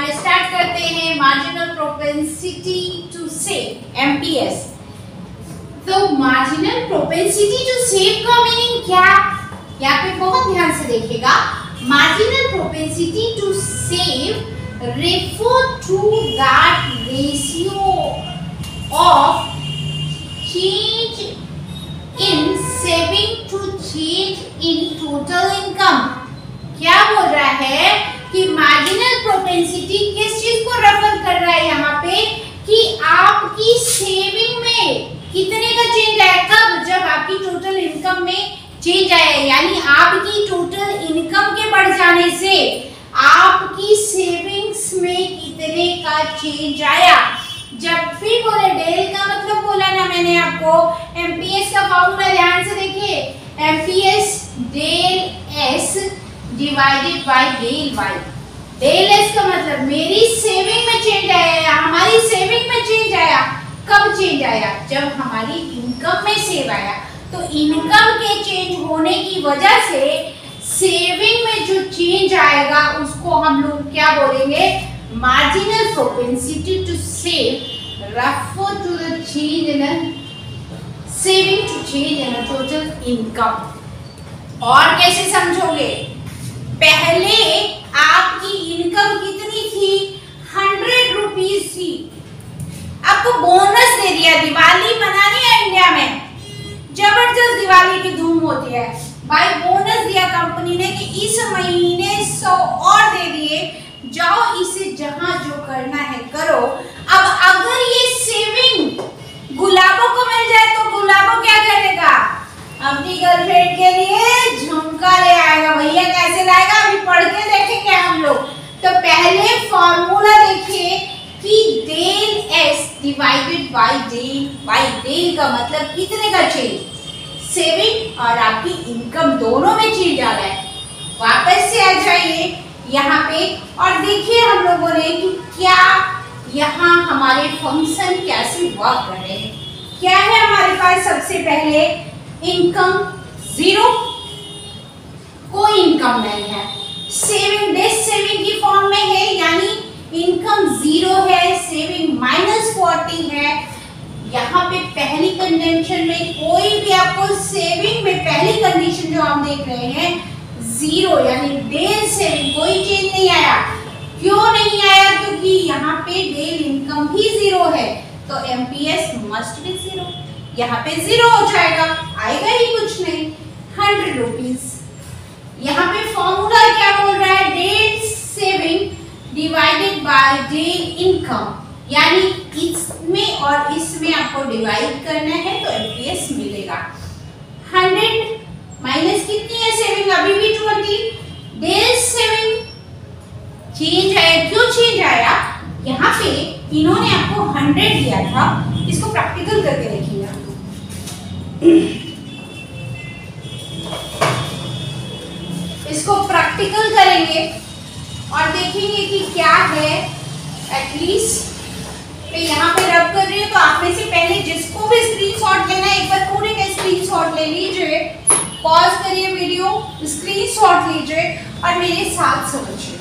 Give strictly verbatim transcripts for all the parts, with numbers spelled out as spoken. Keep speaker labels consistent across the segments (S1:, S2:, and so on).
S1: और स्टार्ट करते हैं marginal propensity to save M P S. तो मार्जिनल प्रोपेंसिटी टू सेव का मीनिंग क्या, यहाँ पे बहुत ध्यान से देखिएगा। Marginal propensity to save refer to that ratio of change in saving to change in total income। क्या बोल रहा है कि मार्जिनल प्रोपेंसिटी किस चीज को रेफर कर रहा है यहाँ पे कि आपकी सेविंग में कितने का चेंज आया, कब, जब आपकी टोटल इनकम में चेंज आया, यानी आपकी टोटल इनकम के बढ़ जाने से आपकी सेविंग्स में कितने का चेंज आया। जब भी बोले डेल का मतलब बोला ना मैंने आपको, एमपीएस का फॉर्मूला ध्यान से देखिए, MPS del S divided by del Y. Del S का मतलब मेरी सेविंग में चेंज आया, हमारी सेविंग में चेंज आया, कब चेंज आया, जब हमारी इनकम में सेव आया। तो इनकम के चेंज होने की वजह से सेविंग में जो चेंज आएगा उसको हम लोग क्या बोलेंगे, marginal propensity to save refer to the change in saving to change in total income. और कैसे समझोगे, पहले आपकी इनकम कितनी थी, हंड्रेड रुपीज थी, आपको बोनस दे दिया, दिवाली मनानी है इंडिया में, जबरदस्त दिवाली की धूम होती है भाई, बोनस दिया कंपनी ने कि इस महीने सौ और दे दिए, जाओ इसे जहां जो करना है करो। अब अगर ये सेविंग गुलाबों को मिल जाए तो गुलाबों क्या करेगा, अपनी गर्लफ्रेंड के लिए झुमका ले आएगा। भैया कैसे लाएगा, अभी पढ़ के देखेंगे हम लोग। तो पहले फॉर्मूला देखिए कि del S divided by del Y. Del का मतलब कितने का चेंज, सेविंग और आपकी इनकम दोनों में चेंज आ रहा है। वापस से आ जाइए यहाँ पे और देखिए हम लोगों ने कि क्या यहाँ हमारे फंक्शन कैसे वर्क कर रहे हैं। क्या है हमारे पास, सबसे पहले इनकम जीरो, कोई इनकम नहीं है, सेविंग डेज सेविंग की फॉर्म में है, यानी इनकम जीरो है, सेविंग माइनस फोर्टी है। यहाँ पे पहली कंडीशन में कोई भी आपको सेविंग में पहली कंडीशन जो हम देख रहे हैं जीरो, यानी डेल सेविंग कोई चेंज नहीं आया। क्यों नहीं आया, क्योंकि यहाँ पे डेल इनकम भी जीरो है, तो एमपीएस मस्ट बी जीरो, यहाँ पे जीरो हो जाएगा, आएगा ही कुछ नहीं, हंड्रेड रुपीज। यहाँ पे फॉर्मूला क्या बोल रहा है, del saving divided by del income, यानी इसमें और इसमें आपको डिवाइड करना है तो एमपीएस मिलेगा। हंड्रेड माइनस कितनी है सेविंग, अभी भी ट्वेंटी, डेल सेविंग चेंज आया, क्यों चेंज आया, यहाँ पे इन्होंने आपको हंड्रेड दिया था, इसको प्रैक्टिकल करके देखिएगा। इसको प्रैक्टिकल करेंगे और देखेंगे कि क्या है। एटलीस्ट मैं यहाँ पे रब कर रही हूँ, तो आप में से पहले जिसको भी स्क्रीनशॉट लेना है एक बार पूरे का स्क्रीनशॉट ले लीजिए, पॉज करिए वीडियो, स्क्रीनशॉट लीजिए और मेरे साथ समझिए।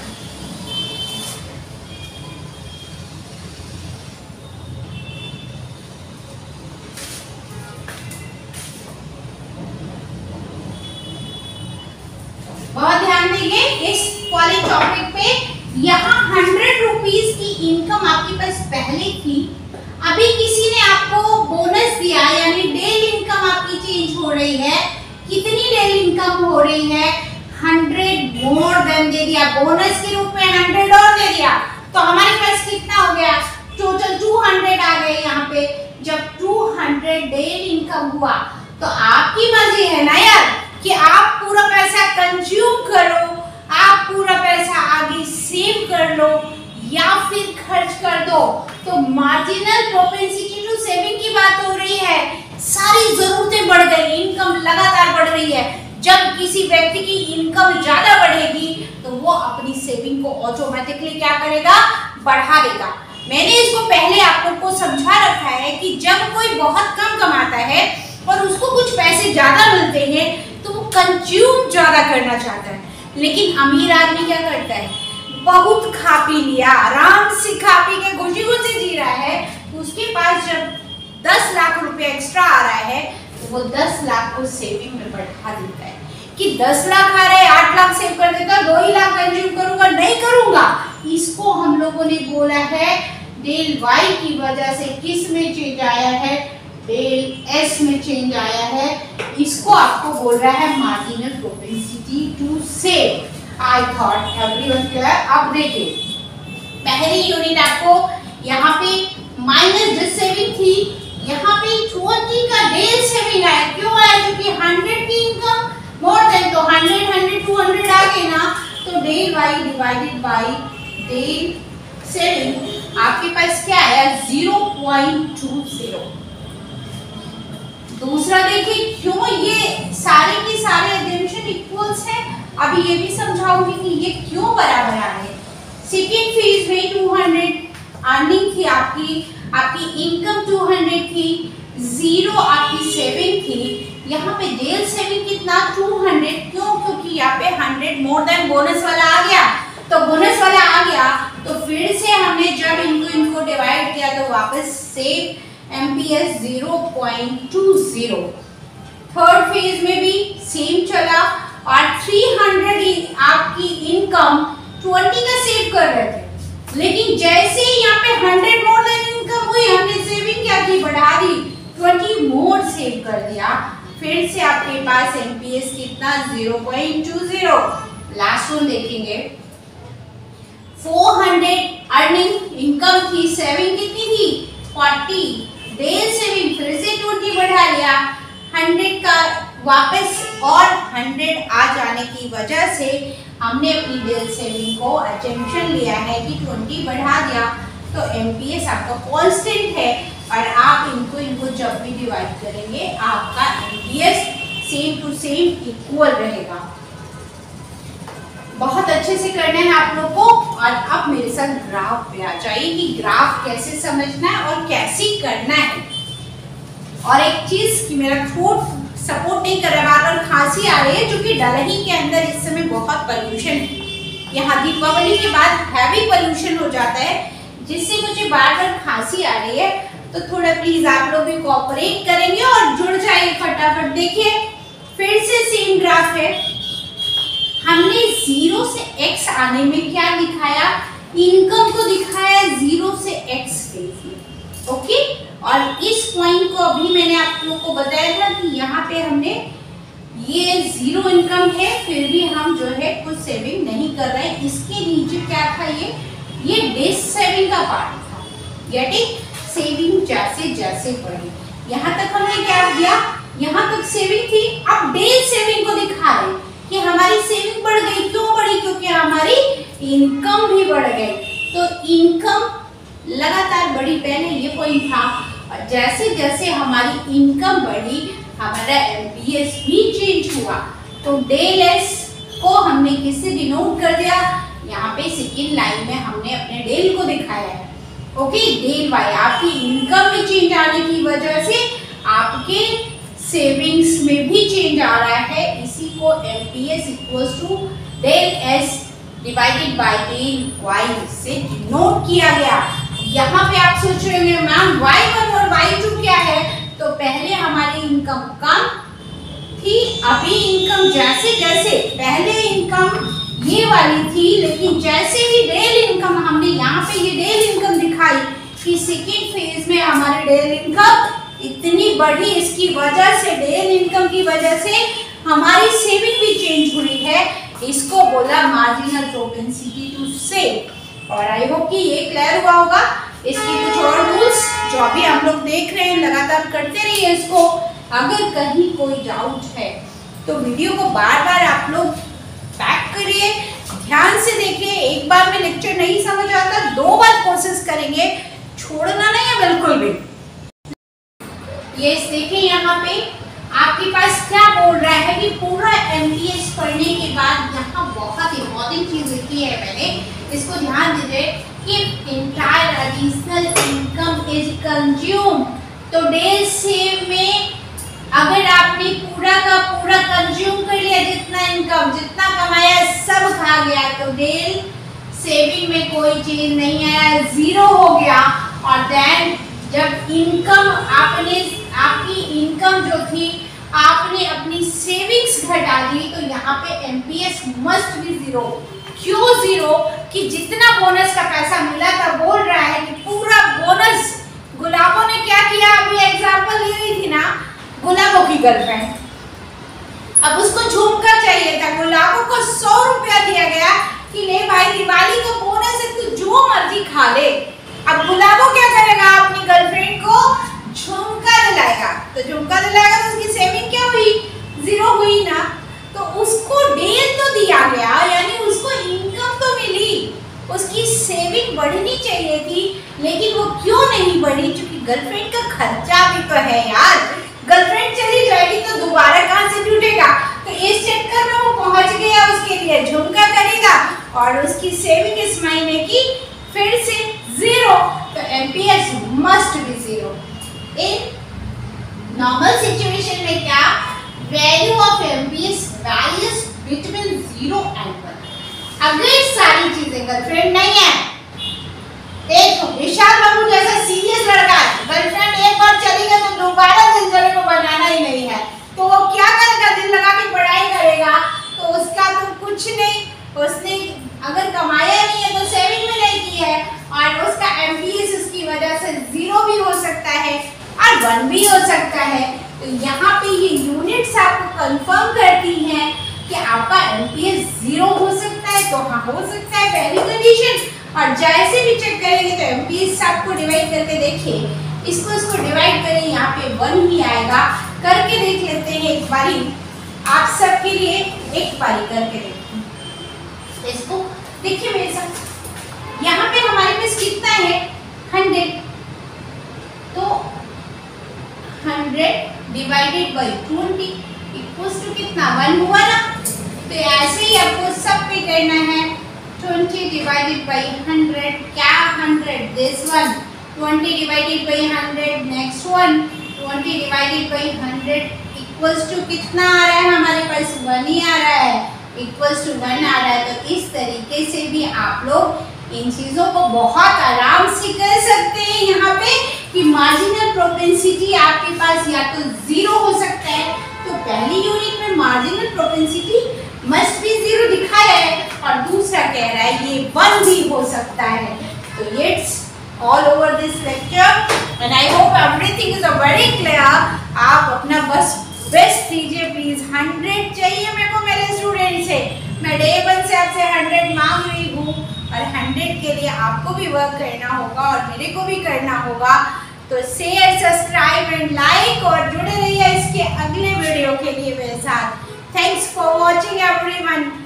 S1: बहुत ध्यान देंगे इस वाले टॉपिक पे। यहाँ हंड्रेड रुपीज की इनकम आपके पास पहले थी, अभी किसी ने आपको बोनस दिया, यानी डेल इनकम आपकी चेंज हो रही है। कितनी डेल इनकम हो रही है, हंड्रेड मोर देन दे दिया, बोनस के रूप में हंड्रेड और दे दिया, तो हमारे पास कितना हो गया, टोटल टू हंड्रेड आ गए यहाँ पे। जब टू हंड्रेड डेल इनकम हुआ तो आपकी मर्जी है ना यार कि आप पूरा पैसा कंज्यूम करो, आप पूरा पैसा आगे सेव कर लो या फिर खर्च कर दो। तो मार्जिनल प्रोपेंसिटी टू सेविंग की बात हो रही है, सारी जरूरतें बढ़ गई, इनकम लगातार बढ़ रही है। जब किसी व्यक्ति की इनकम ज्यादा बढ़ेगी तो वो अपनी सेविंग को ऑटोमेटिकली क्या करेगा, बढ़ा देगा। मैंने इसको पहले आपको को समझा रखा है कि जब कोई बहुत कम कमाता है और उसको कुछ पैसे ज्यादा मिलते हैं तो वो कंज्यूम ज्यादा करना चाहता है, लेकिन अमीर आदमी क्या करता है, बहुत खा पी लिया, आराम से खा पी के खुशी खुशी जी रहा है, उसके पास जब दस लाख रुपए एक्स्ट्रा आ रहा है तो वो दस लाख को सेविंग में बढ़ा देता है कि दस लाख आ रहे हैं, आठ लाख सेव कर देता, दो ही लाख कंज्यूम करूंगा, नहीं करूंगा। इसको हम लोगों ने बोला है डेल वाई की वजह से किस में चेंज आया है, डेल एस में चेंज आया है। इसको आपको बोल रहा है marginal propensity to save. I thought everyone clear. अब देखिए पहली यूनिट आपको यहाँ पे माइनस दस सेविंग थी, यहाँ पे ट्वेंटी का डेल सेविंग आया। क्यों आया? क्योंकि हंड्रेड की इनकम मोर देन, तो हंड्रेड हंड्रेड टू हंड्रेड आ गए ना, तो del Y divided by del saving आपके पास क्या आया? Zero point two zero. दूसरा देखिए क्यों ये सारे के सारे एडिशन इक्वल्स हैं, अभी ये भी समझाऊंगी कि ये क्यों बराबर आ रहे हैं। सेकेंड फेज में टू हंड्रेड अर्निंग थी आपकी, आपकी इनकम टू हंड्रेड थी, जीरो आपकी सेविंग थी। यहाँ पे डेल सेविंग कितना? Two hundred. क्यों? क्योंकि यहाँ पे हंड्रेड मोर देन बोनस वाला आ गया, तो बोनस वाला आ गया तो फिर से हमने जब इनको इनको डिवाइड किया तो वापस save MPS zero point two zero. Third phase में भी सेम चला और तीन सौ आपकी इनकम ट्वेंटी का सेव कर रहे थे, लेकिन जैसे ही यहाँ पे हंड्रेड मोर देन इनकम हुई, हमने सेविंग क्या की? बढ़ा दी, ट्वेंटी मोर सेव कर दिया। फिर से आपके पास एमपीएस कितना? Zero point two zero. Last one देखेंगे, चार सौ अर्निंग इनकम थी, सेविंग कितनी थी? चालीस। डेल सेविंग फिर से बीस बढ़ा लिया, सौ का वापस और सौ आ जाने की वजह से हमने अपनी डेल सेविंग को अजम्पशन लिया है कि बीस बढ़ा दिया, तो एमपीएस आपका कांस्टेंट है और आप इनको इनको जब भी डिवाइड करेंगे आपका MPS same to same equal रहेगा। बहुत अच्छे से करना है आप लोग को। और अब मेरे साथ ग्राफ पे आ जाइए कि ग्राफ कैसे समझना है और कैसे करना है। और एक चीज कि मेरा थ्रोट सपोर्ट नहीं कर रहा, बार बार खांसी आ रही है, जो कि डलही के अंदर इस समय बहुत पोल्यूशन है। यहाँ दीपावली के बाद हैवी पोल्यूशन हो जाता है, जिससे मुझे बार बार खांसी आ रही है, तो थोड़ा प्लीज आप लोग भी कोऑपरेट करेंगे और जुड़ जाइए फटाफट। देखिए फिर से सेम ग्राफ है, हमने जीरो से एक्स आने में क्या दिखाया? इनकम को दिखाया जीरो से एक्स फेज में, ओके। और इस पॉइंट को अभी मैंने आप लोगों को बताया था कि यहाँ पे हमने ये जीरो इनकम है, फिर भी हम जो है कुछ सेविंग नहीं कर रहे हैं। इसके नीचे क्या था? ये ये डेस सेविंग का पार्ट था, गेटिंग सेविंग जैसे जैसे बढ़ी। यहाँ तक हमने क्या किया? यहाँ तक सेविंग थी, अब डेल सेविंग को दिखा रहे कि हमारी सेविंग बढ़ गई। क्यों बढ़ी? क्योंकि हमारी इनकम भी बढ़ गई। तो इनकम लगातार बढ़ी, पहले ये पॉइंट था, और जैसे जैसे हमारी इनकम बढ़ी हमारा एमपीएस भी चेंज हुआ। तो डेल एस को हमने किससे डिनोट कर दिया? यहाँ पे सेकेंड लाइन में हमने अपने डेल को दिखाया है, ओके। डेल वाई आपकी इनकम में चेंज आने की वजह से आपके सेविंग्स में भी चेंज आ रहा है। इसी को MPS equals to del S divided by del Y से डिनोट किया गया। यहाँ पे आप सोच रहे होंगे मैम वाई वन और वाई टू क्या है? तो पहले हमारी इनकम कम थी, अभी इनकम जैसे जैसे पहले इनकम ये वाली थी, लेकिन जैसे ही डेल इनकम हमने यहाँ पे ये डेल इनकम दिखाई कि सेकेंड फेज में हमारी डेल इनकम इतनी बढ़ी, इसकी वजह से डेल इनकम की वजह से हमारी सेविंग भी चेंज हुई है। इसको बोला मार्जिनल प्रोपेंसिटी टू सेव। और आई होप कि ये क्लियर हुआ होगा। इसके कुछ और रूल्स जो अभी हम लोग देख रहे हैं, लगातार करते रहिए इसको। अगर कहीं कोई डाउट है तो वीडियो को बार बार आप लोग बैक करिए, ध्यान से देखिए। एक बार में लेक्चर नहीं समझ आता, दो बार कोशिश करेंगे, छोड़ना नहीं है बिल्कुल भी। ये देखिए यहाँ पे आपके पास क्या बोल रहा है कि पूरा एमपीएस पढ़ने के बाद यहाँ बहुत इंपॉर्टेंट चीज लिखी है मैंने, इसको ध्यान दीजिए कि entire additional income is consume. तो डेल सेव में अगर आपने पूरा का पूरा कंज्यूम कर लिया, जितना इनकम जितना कमाया सब खा गया, तो डेल सेविंग में कोई चीज नहीं है, जीरो हो गया। और देन जब इनकम आपने आपकी इनकम जो थी आपने अपनी सेविंग्स घटा दी, तो यहाँ पे एमपीएस मस्ट बी जीरो। क्यों जीरो? कि जितना बोनस का पैसा मिला था, बोल रहा है कि पूरा बोनस गुलाबों ने क्या किया, अभी एग्जांपल ले रही थी ना, गुलाबों की गर्लफ्रेंड, अब उसको झुमका चाहिए था, गुलाबों को सौ रुपया दिया गया कि ले भाई दिवाली का बोनस है, तू जो मर्जी खा ले। अब गुलाबों क्या करेगा, अपनी गर्लफ्रेंड को झुमका दिलाएगा, तो झुमका दिलाएगा तो उसकी सेविंग क्या हुई, जीरो हुई ना। तो उसको डेल तो दिया गया, यानी उसको इनकम तो मिली, उसकी सेविंग बढ़नी चाहिए थी, लेकिन वो क्यों नहीं बढ़ी? क्योंकि गर्लफ्रेंड का खर्चा भी तो है यार, गर्लफ्रेंड चली जाएगी तो दोबारा कहाँ से जुटेगा। तो इस चक्कर में वो पहुंच गया, उसके लिए झुमका करेगा और उसकी सेविंग इस महीने की फिर से जीरो। तो MPS must be zero. In normal situation में क्या value of MPS values between zero and one. अगर सारी चीजें गर्लफ्रेंड नहीं है, देखो विशाल बाबू जैसा सीरियस लड़का है, गर्लफ्रेंड एक बार चली गई तो दोबारा दिलजले को बनाना ही नहीं है, तो वो क्या करेगा, दिल लगा के पढ़ाई करेगा, तो उसका तो कुछ नहीं, उसने अगर कमाया नहीं है तो सेविंग में नहीं की है, और उसका एमपीएस उसकी वजह से जीरो भी हो सकता है और वन भी हो सकता है। तो यहाँ पे ये यूनिट्स आपको कंफर्म करती हैं कि आपका एमपीएस जीरो हो सकता है, तो हाँ हो सकता है, पहली कंडीशन। और जैसे भी चेक करेंगे तो एमपीएस आपको डिवाइड करके देखिए, इसको इसको डिवाइड करें, यहाँ पे वन ही आएगा। करके देख लेते हैं एक बारी, आप सबके लिए एक बारी करके देखते हैं। इसको देखिए मेरे साथ, यहाँ पे हमारे पास कितना है, हंड्रेड, तो hundred divided by twenty equals to कितना, वन हुआ ना। तो ऐसे ही आपको सब पे करना है, ट्वेंटी डिवाइडेड बाई हंड्रेड, क्या hundred this one, twenty divided by hundred next one, twenty divided by hundred equals to कितना आ रहा है, हमारे पास वन ही आ रहा है, इक्वल्स टू वन आ रहा है। तो इस तरीके से भी आप लोग इन चीजों को बहुत आराम से कर सकते हैं। यहाँ पे कि मार्जिनल प्रोपेंसिटी आपके पास या तो जीरो हो सकता है, तो पहली यूनिट में marginal propensity must be zero दिखाया है, और दूसरा कह रहा है ये वन भी हो सकता है। तो it's all over this lecture and I hope everything is very clear. आप अपना बस बेस्ट दीजिए प्लीज। हंड्रेड चाहिए मेरे को मेरे स्टूडेंट से, मैं डे वन से आपसे हंड्रेड मांग रही हूँ, और हंड्रेड के लिए आपको भी वर्क करना होगा और मेरे को भी करना होगा। तो शेयर, सब्सक्राइब एंड लाइक, और जुड़े रहिए इसके अगले वीडियो के लिए मेरे साथ। Thanks for watching everyone.